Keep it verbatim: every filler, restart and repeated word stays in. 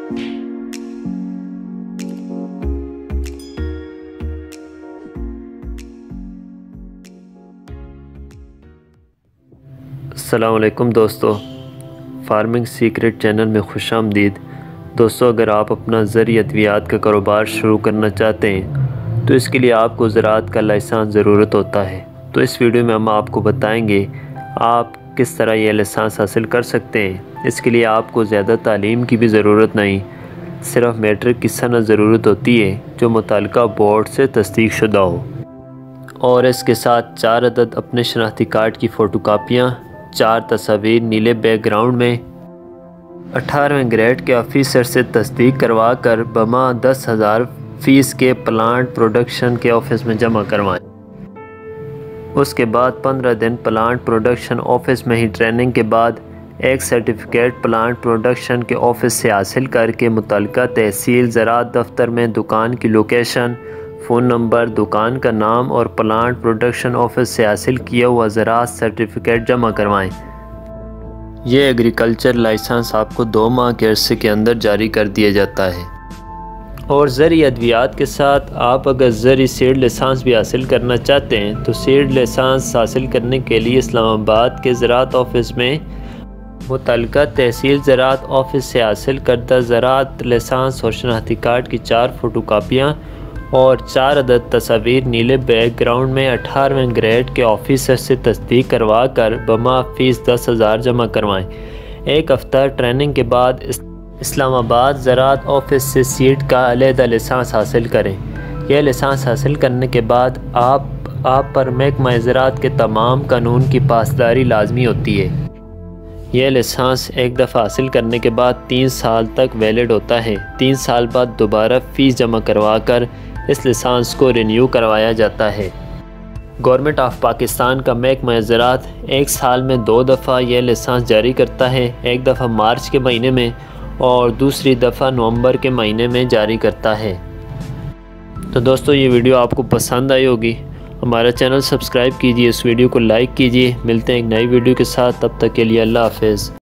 अस्सलाम वालेकुम दोस्तों, फार्मिंग सीक्रेट चैनल में खुशामदीद। दोस्तों, अगर आप अपना ज़रिए अद्वियात का कारोबार शुरू करना चाहते हैं तो इसके लिए आपको ज़राअत का लाइसेंस ज़रूरत होता है। तो इस वीडियो में हम आपको बताएंगे आप किस तरह यह लाइसेंस हासिल कर सकते हैं। इसके लिए आपको ज़्यादा तालीम की भी ज़रूरत नहीं, सिर्फ मैट्रिक की सनद ज़रूरत होती है जो मुतल्लिका बोर्ड से तस्दीक शुदा हो, और इसके साथ चार अदद अपने शनाख्ती कार्ड की फ़ोटोकापियाँ, चार तस्वीर नीले बैकग्राउंड में अठारहवें ग्रेड के ऑफिसर से तस्दीक करवा कर बमा दस हज़ार फ़ीस के प्लांट प्रोडक्शन के ऑफिस में जमा करवाएं। उसके बाद पंद्रह दिन प्लांट प्रोडक्शन ऑफिस में ही ट्रेनिंग के बाद एक सर्टिफिकेट प्लांट प्रोडक्शन के ऑफिस से हासिल करके मुतल्लिका तहसील ज़राअत दफ्तर में दुकान की लोकेशन, फ़ोन नंबर, दुकान का नाम और प्लांट प्रोडक्शन ऑफिस से हासिल किया हुआ ज़राअत सर्टिफिकेट जमा करवाएं। ये एग्रीकल्चर लाइसेंस आपको दो माह के अरसे के अंदर जारी कर दिया जाता है। और ज़री अद्वियात के साथ आप अगर ज़री सीड लाइसेंस भी हासिल करना चाहते हैं तो सीड लाइसेंस हासिल करने के लिए इस्लामाबाद के ज़राअत ऑफिस में मुतल्लिका तहसील ज़राअत ऑफिस से हासिल करदा ज़राअत लाइसेंस और शनाख्ती कार्ड की चार फ़ोटोकापियाँ और चार अदद तस्वीर नीले बैकग्राउंड में अठारहवें ग्रेड के ऑफिसर से तस्दीक करवा कर बमा फ़ीस दस हज़ार जमा करवाएं। एक हफ्ता ट्रेनिंग के बाद इस्लामाबाद ज़राअत ऑफिस से सीड का अलहदा लाइसेंस हासिल करें। यह लाइसेंस हासिल करने के बाद आप आप पर महकमा ज़राअत के तमाम कानून की पासदारी लाजमी होती है। यह लाइसेंस एक दफ़ा हासिल करने के बाद तीन साल तक वैलिड होता है। तीन साल बाद दोबारा फ़ीस जमा करवा कर इस लाइसेंस को रिन्यू करवाया जाता है। गवर्नमेंट ऑफ पाकिस्तान का महकमा ज़राअत एक साल में दो दफ़ा यह लाइसेंस जारी करता है, एक दफ़ा मार्च के महीने में और दूसरी दफ़ा नवंबर के महीने में जारी करता है। तो दोस्तों, ये वीडियो आपको पसंद आई होगी। हमारा चैनल सब्सक्राइब कीजिए, इस वीडियो को लाइक कीजिए। मिलते हैं एक नई वीडियो के साथ, तब तक के लिए अल्लाह हाफ़िज़।